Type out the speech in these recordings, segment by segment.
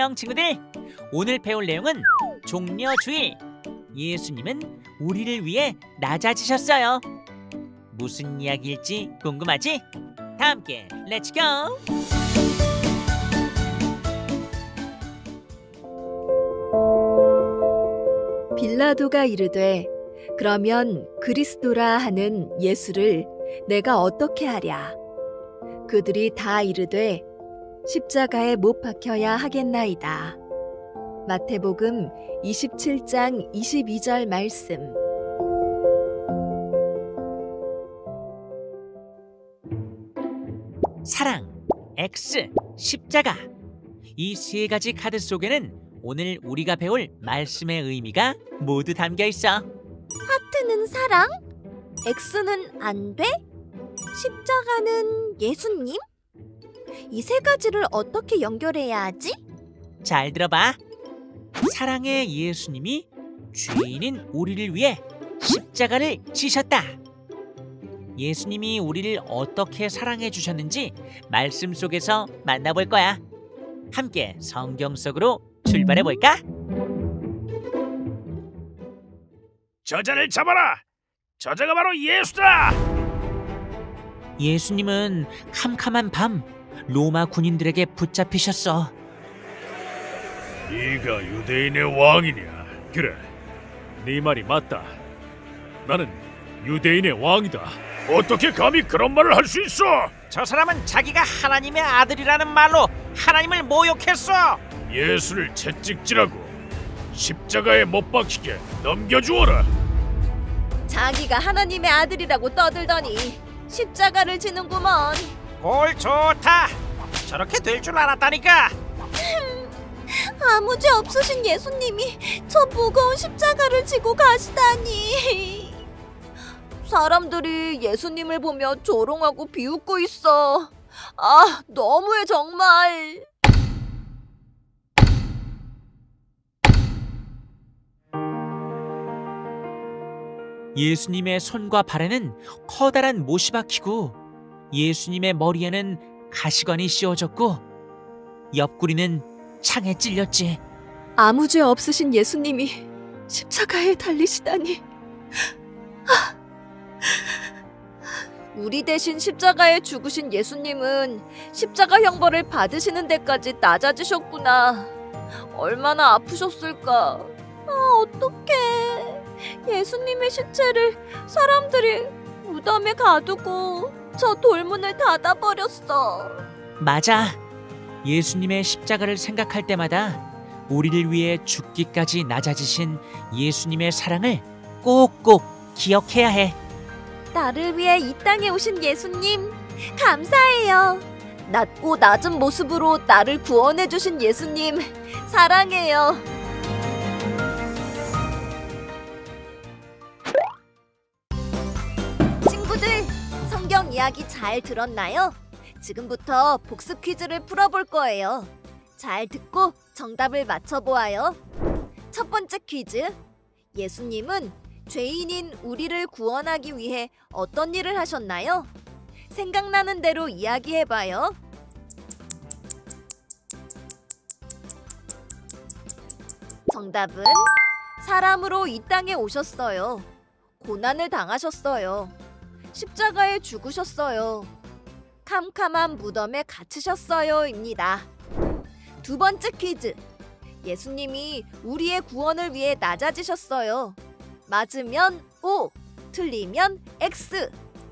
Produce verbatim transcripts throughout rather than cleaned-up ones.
안녕 친구들. 오늘 배울 내용은 종려주일. 예수님은 우리를 위해 낮아지셨어요. 무슨 이야기일지 궁금하지? 다 함께 렛츠고! 빌라도가 이르되 그러면 그리스도라 하는 예수를 내가 어떻게 하랴? 그들이 다 이르되 십자가에 못 박혀야 하겠나이다. 마태복음 이십칠 장 이십이 절 말씀. 사랑, X, 십자가. 이 세 가지 카드 속에는 오늘 우리가 배울 말씀의 의미가 모두 담겨 있어. 하트는 사랑, X는 안 돼, 십자가는 예수님? 이 세 가지를 어떻게 연결해야 하지? 잘 들어봐. 사랑의 예수님이 죄인인 우리를 위해 십자가를 지셨다. 예수님이 우리를 어떻게 사랑해 주셨는지 말씀 속에서 만나볼 거야. 함께 성경 속으로 출발해 볼까? 저자를 잡아라! 저자가 바로 예수다! 예수님은 캄캄한 밤 로마 군인들에게 붙잡히셨어. 네가 유대인의 왕이냐? 그래, 네 말이 맞다. 나는 유대인의 왕이다. 어떻게 감히 그런 말을 할 수 있어? 저 사람은 자기가 하나님의 아들이라는 말로 하나님을 모욕했어. 예수를 채찍질하고 십자가에 못 박히게 넘겨주어라. 자기가 하나님의 아들이라고 떠들더니 십자가를 지는구먼. 꼴 좋다. 저렇게 될 줄 알았다니까. 아무 죄 없으신 예수님이 저 무거운 십자가를 지고 가시다니. 사람들이 예수님을 보며 조롱하고 비웃고 있어. 아, 너무해 정말. 예수님의 손과 발에는 커다란 못이 박히고 예수님의 머리에는 가시관이 씌워졌고 옆구리는 창에 찔렸지. 아무 죄 없으신 예수님이 십자가에 달리시다니. 우리 대신 십자가에 죽으신 예수님은 십자가 형벌을 받으시는 데까지 낮아지셨구나. 얼마나 아프셨을까. 아, 어떡해. 예수님의 시체를 사람들이 무덤에 가두고 저 돌문을 닫아버렸어. 맞아. 예수님의 십자가를 생각할 때마다 우리를 위해 죽기까지 낮아지신 예수님의 사랑을 꼭꼭 기억해야 해. 나를 위해 이 땅에 오신 예수님, 감사해요. 낮고 낮은 모습으로 나를 구원해 주신 예수님, 사랑해요. 친구들, 성경 이야기 잘 들었나요? 지금부터 복습 퀴즈를 풀어볼 거예요. 잘 듣고 정답을 맞춰보아요. 첫 번째 퀴즈. 예수님은 죄인인 우리를 구원하기 위해 어떤 일을 하셨나요? 생각나는 대로 이야기해봐요. 정답은 사람으로 이 땅에 오셨어요. 고난을 당하셨어요. 십자가에 죽으셨어요. 캄캄한 무덤에 갇히셨어요 입니다. 두 번째 퀴즈. 예수님이 우리의 구원을 위해 낮아지셨어요. 맞으면 O, 틀리면 X.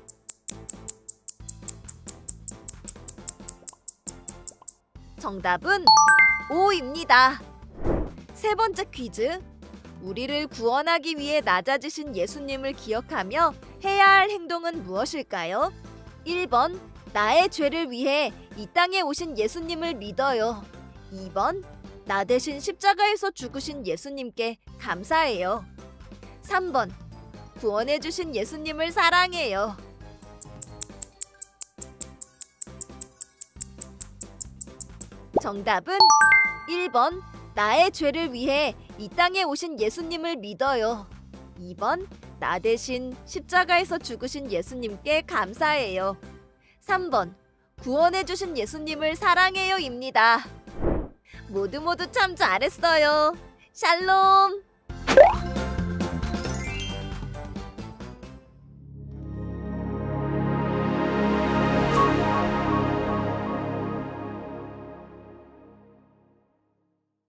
정답은 O입니다. 세 번째 퀴즈. 우리를 구원하기 위해 낮아지신 예수님을 기억하며 해야 할 행동은 무엇일까요? 일 번, 나의 죄를 위해 이 땅에 오신 예수님을 믿어요. 이 번, 나 대신 십자가에서 죽으신 예수님께 감사해요. 삼 번, 구원해주신 예수님을 사랑해요. 정답은 일 번, 나의 죄를 위해 이 땅에 오신 예수님을 믿어요. 이 번, 나 대신 십자가에서 죽으신 예수님께 감사해요. 삼 번, 구원해주신 예수님을 사랑해요 입니다. 모두 모두 참 잘했어요. 샬롬.